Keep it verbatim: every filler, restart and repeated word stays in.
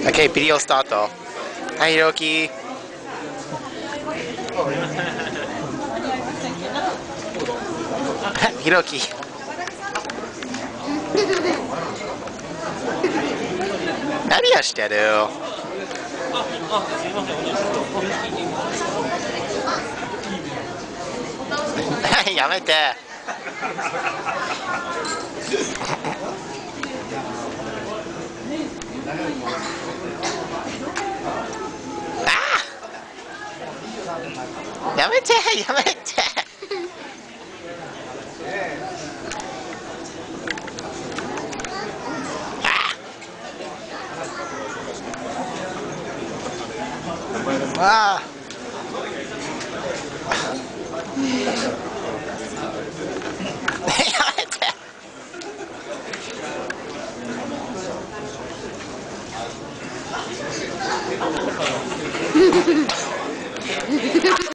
Okay, video start はい、Hiroki。Hiroki。何をしてる？やめて。やめて、やめて。ああ。やめて。